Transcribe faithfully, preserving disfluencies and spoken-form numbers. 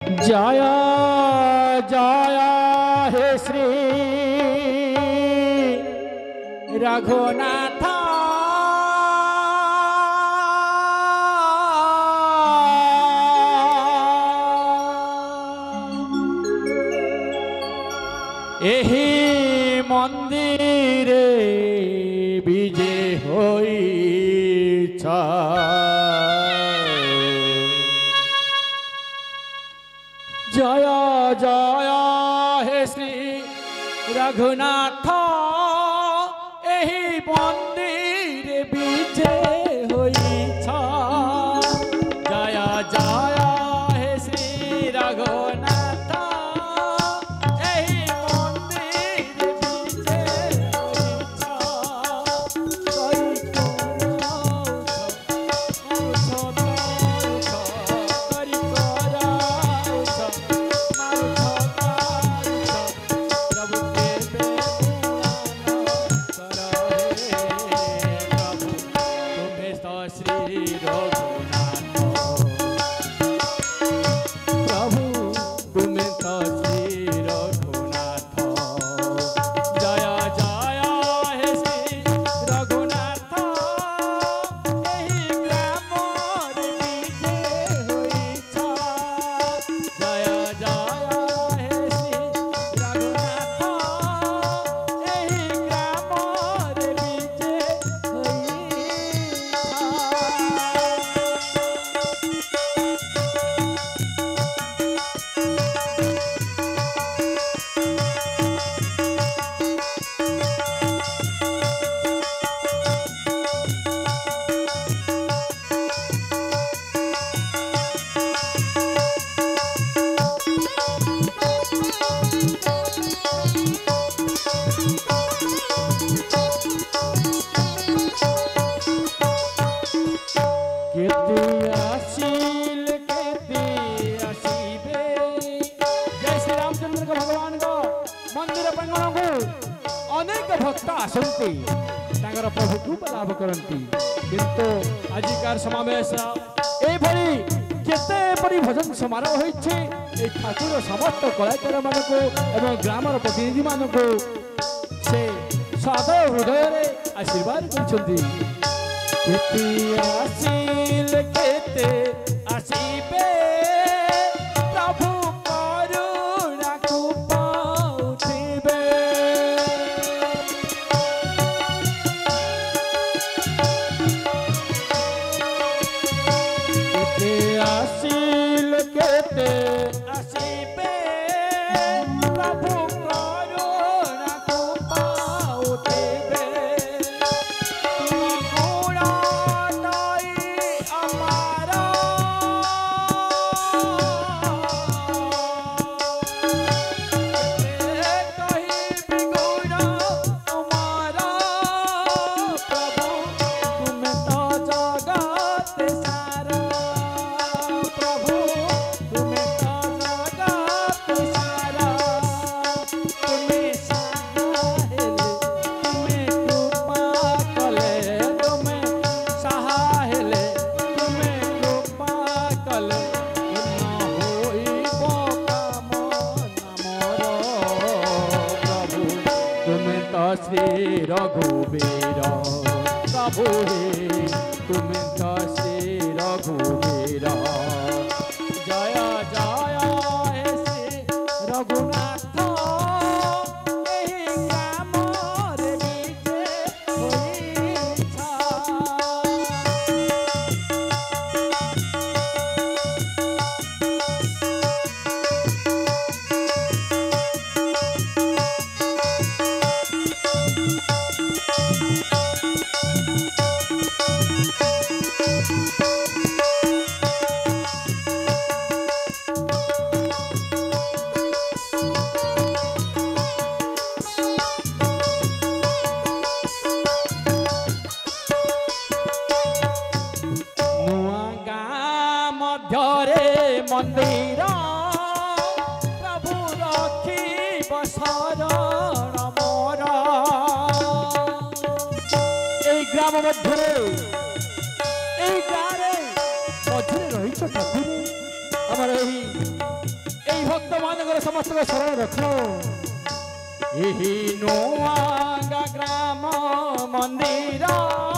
जय जय हे श्री रघुनाथ एही मंदिर विजय होइछा जय जय हे श्री रघुनाथ एही मंदिर विजय होइछा जय जय हे श्री रघुनाथ एही मंदिर विजय होइछा कई प्रभु कृपा लाभ करती किंतु आजिकार समावेश एपरी भजन समारोह होइछे ए ठाकुर समस्त कलाकार मानक एवं ग्रामर प्रतिनिधि मानक से सादर हृदय रे आशीर्वाद करछन्ती केते आसील केते आसीबे प्रभु करुणा को पाउथिबे आसील केते आसीबे प्रभु करुणा को पाउथिबे तुम गुण नाई अमारा कही बिगुण अमारा प्रभु तुम तो जगत सारा श्री रघुवीर प्रभु हे तुम तो श्री रघुवीर जय जय हे श्री रघुनाथ एही ग्रामर विजय होइछा मंदिर प्रभु रखी बसरण मोर ग्राम मध्य गाँव मझे रही ठाकुर आमर कर समस्त को शरण रख यही नुआंगा ग्राम मंदिर